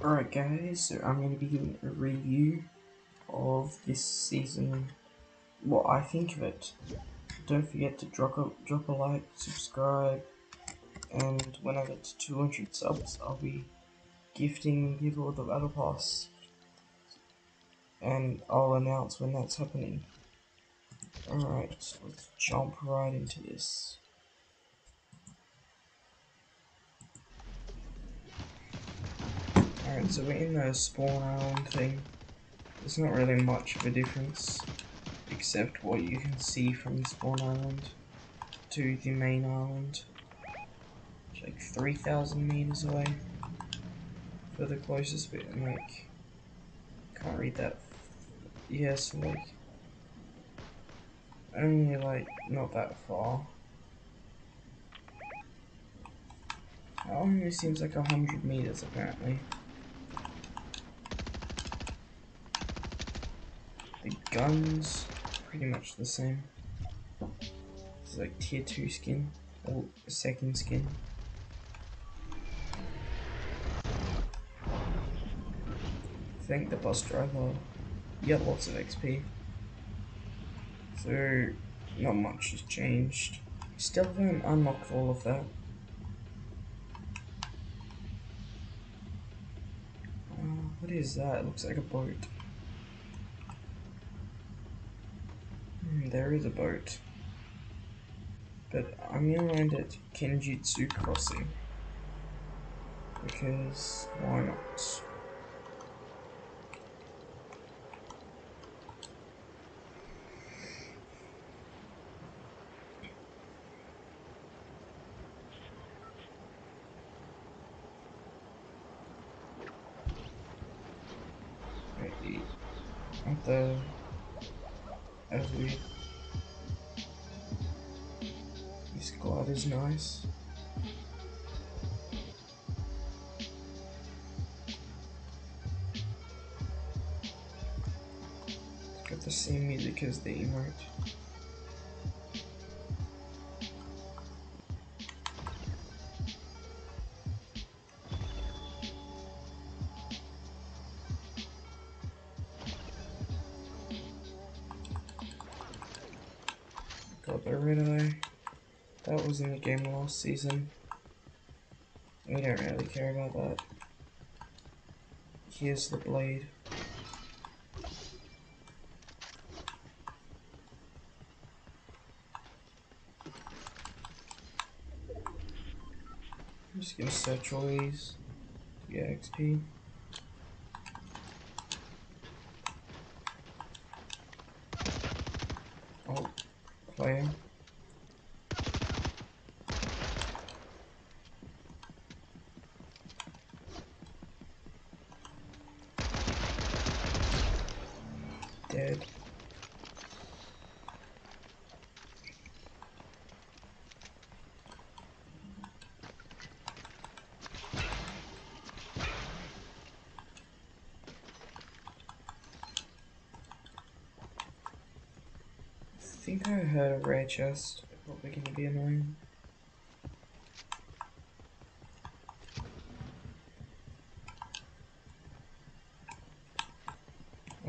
Alright guys, so I'm going to be giving a review of this season, what I think of it. Don't forget to drop a like, subscribe, and when I get to 200 subs I'll be gifting people the Battle Pass, and I'll announce when that's happening. Alright, let's jump right into this. Alright, so we're in the spawn island thing. There's not really much of a difference, except what you can see from the spawn island to the main island. It's like 3,000 meters away for the closest bit, and like, can't read that. Yes, like, only like, not that far. It only seems like 100 meters apparently. The guns, pretty much the same. It's like tier 2 skin, or second skin. Thank the bus driver. You get lots of XP. So, not much has changed. Still haven't unlocked all of that. What is that? It looks like a boat. There is a boat. But I'm gonna land at Kenjutsu Crossing. Because why not? What the... That's weird. This glide is nice. It's got the same music as the emote. Got the red eye. That was in the game last season. We don't really care about that. Here's the blade. I'm just gonna search all these to get XP. Oh, player. Dead. I think I heard a rare chest. Probably gonna be annoying. Oh.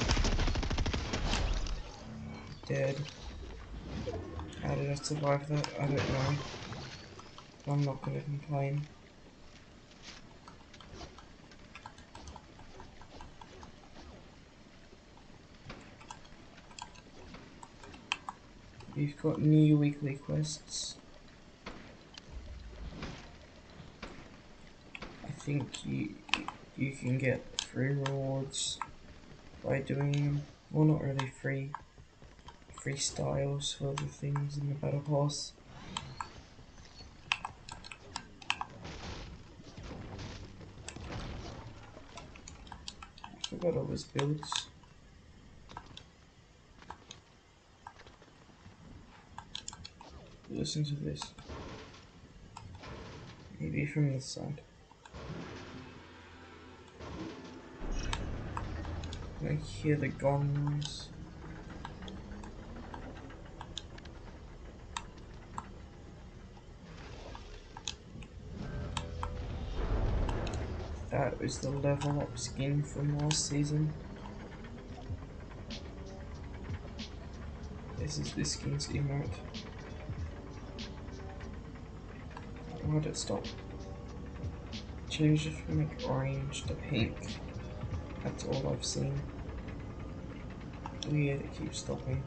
Dead. How did I survive that? I don't know. I'm not gonna complain. We've got new weekly quests. I think you can get free rewards by doing them. Well, not really free. Free styles for the things in the battle pass. I forgot all his builds. Listen to this. Maybe from this side. I hear the gong noise. That is the level up skin from last season. This is the skin's emote. Why'd it stop? Change it from like orange to pink. That's all I've seen. Weird, it keeps stopping.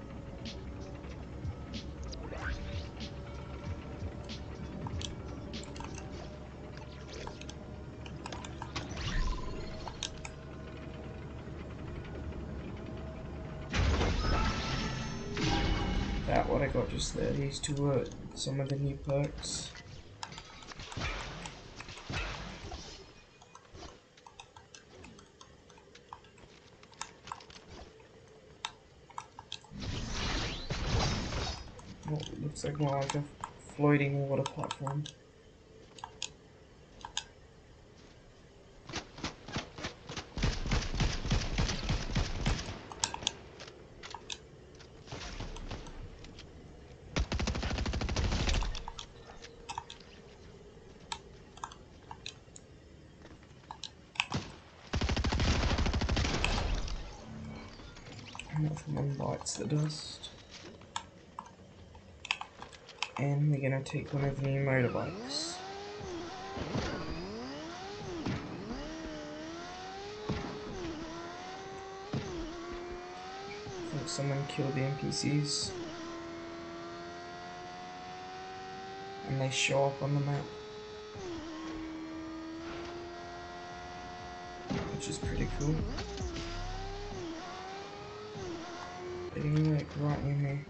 That what I got just there. These two were some of the new perks. Oh, it looks like more like a floating water platform. Nothing bites the dust. And we're gonna take one of the new motorbikes. I think someone killed the NPCs. And they show up on the map. Which is pretty cool. They're gonna be like right in here.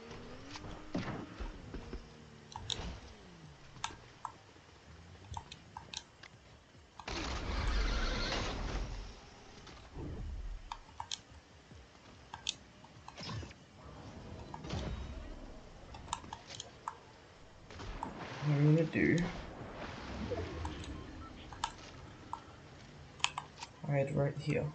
What I'm gonna do, hide right here.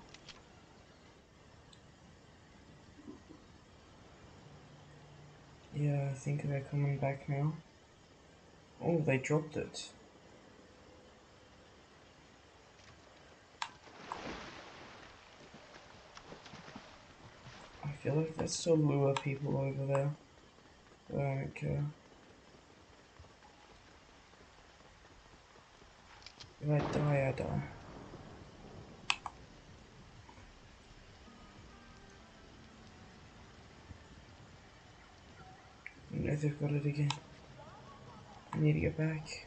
Yeah, I think they're coming back now. Oh, they dropped it. I feel like that still lure people over there, but I don't care. If I die, I die. No, they've got it again. I need to get back.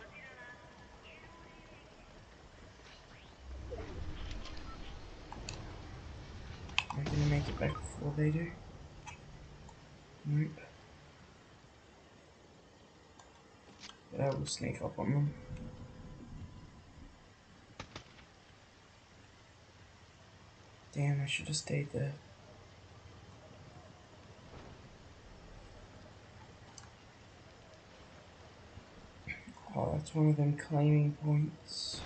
Am I gonna make it back before they do? Nope. But I will sneak up on them. Damn, I should have stayed there. Oh, that's one of them claiming points.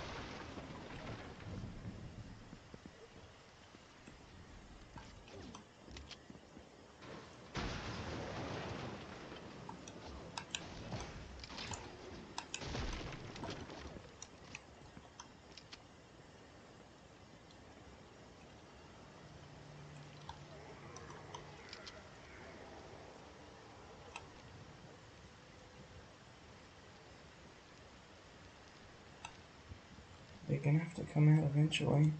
They're gonna have to come out eventually.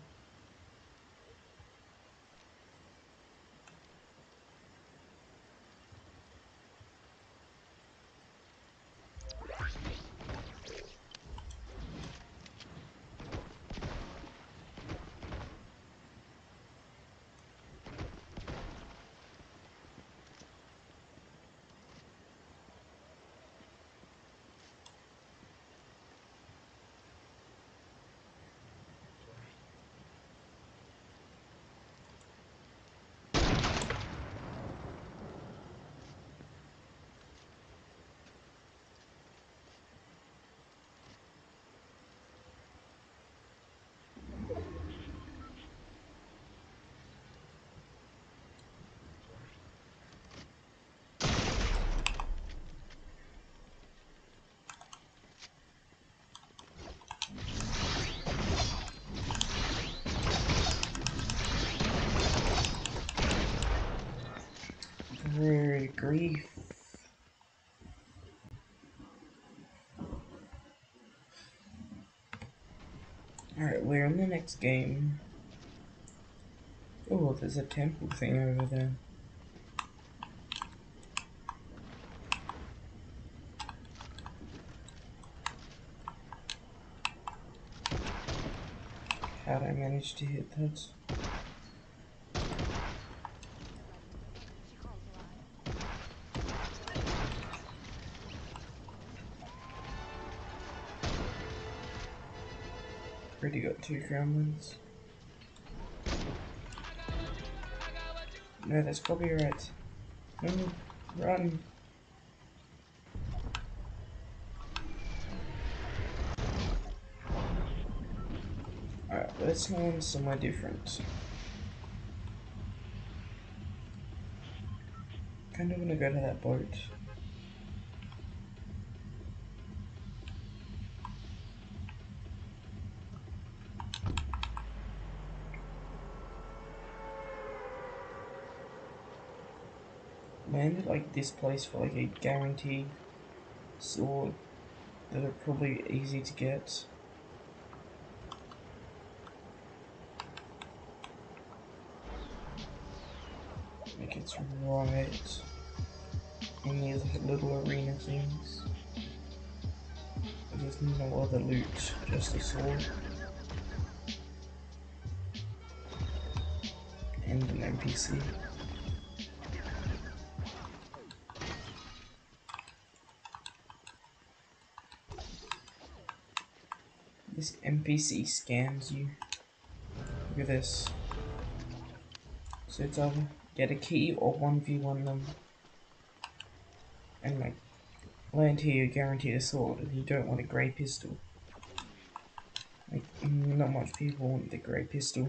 Alright, we're in the next game. Oh, there's a temple thing over there. How'd I manage to hit that? Already got 2 crowns. No, that's copyright. No, run. Alright, let's land somewhere different. Kinda wanna go to that boat. Land like this place for like a guaranteed sword that are probably easy to get. Like it's right in these little arena things. There's no other loot, just a sword. And an NPC. This NPC scams you. Look at this. So it's either get a key or 1v1 them. And like, land here you're guaranteed a sword and you don't want a grey pistol. Like, not much people want the grey pistol.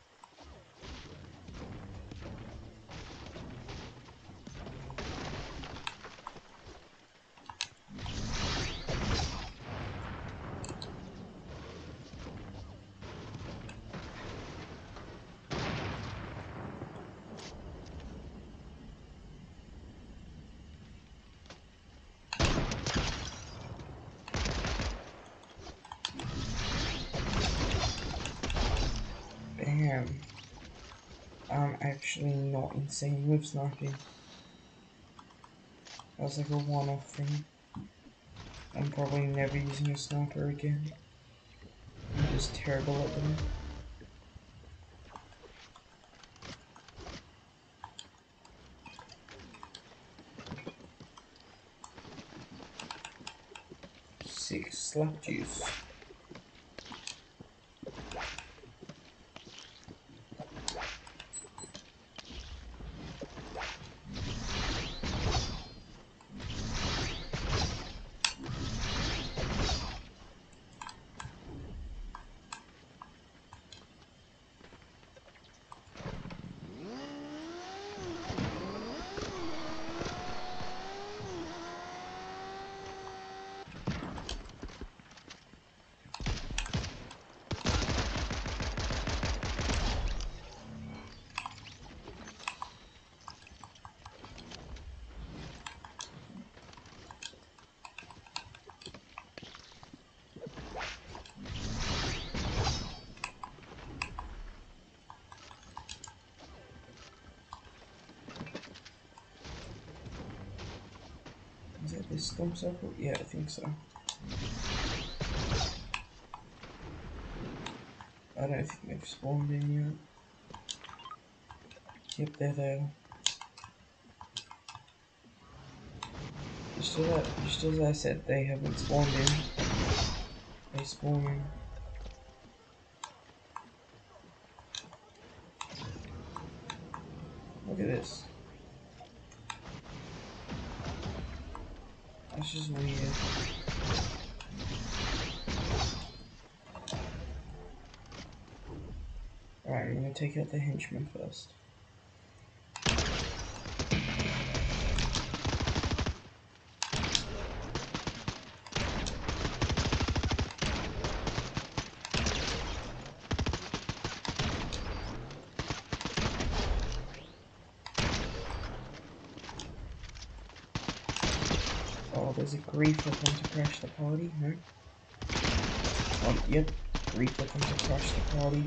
Bam. I'm actually not insane with sniping. That was like a one-off thing. I'm probably never using a sniper again. I'm just terrible at them. Six slap juice. Is that this storm circle? Yeah, I think so. I don't think they've spawned in yet. Yep, they're there. Just as I said, they haven't spawned in. They spawn in. Look at this. That's just weird. Alright, I'm gonna take out the henchman first. Oh, there's a grief of them to crash the party, no? Oh, yep. Griefer come to crash the party.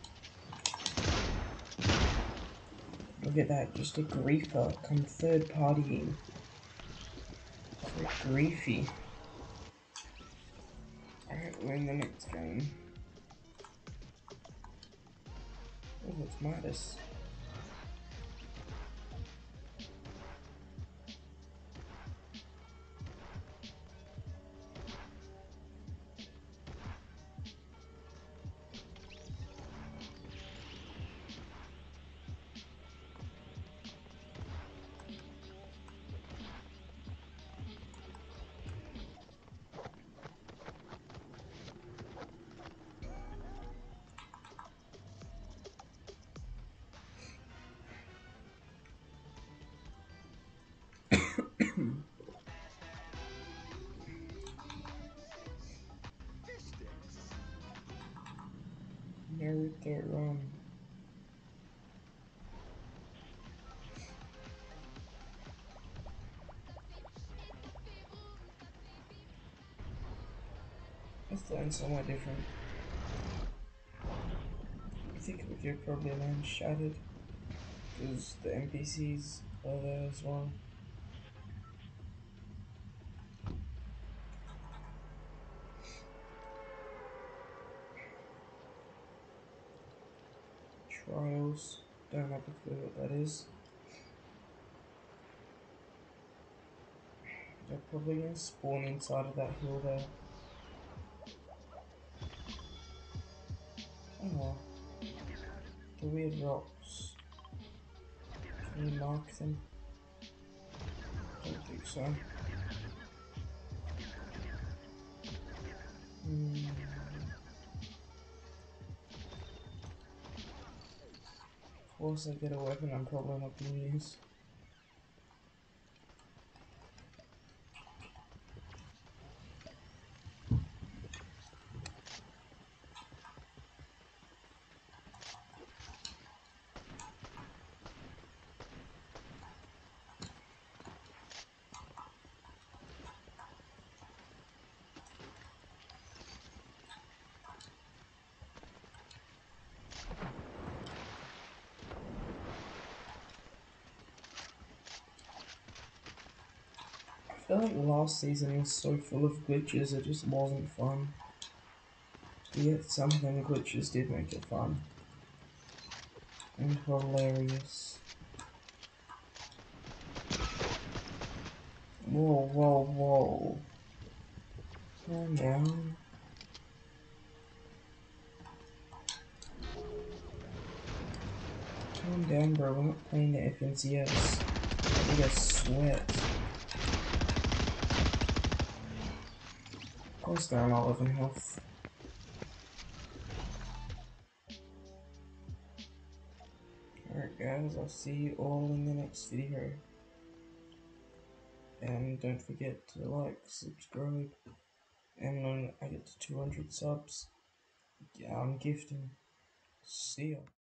Look at that, just a Griefer come third partying. So griefy. Alright, we're in the next game. Oh, it's Midas. Naruto run. Let's learn somewhere different. I think we could probably learn Shattered, because the NPCs are there as well. Trials, don't have a clue what that is. They're probably gonna spawn inside of that hill there. Oh, the weird rocks. Can you mark them? Don't think so. Of course I get a weapon I'm probably not gonna use. I feel like last season was so full of glitches, it just wasn't fun. Yet some of them glitches did make it fun. And hilarious. Whoa, whoa, whoa. Calm down. Calm down, bro. We're not playing the FNCS. I need a sweat. Of course they're on 11 health. Alright guys, I'll see you all in the next video. And don't forget to like, subscribe, and when I get to 200 subs, I'm gifting. See ya.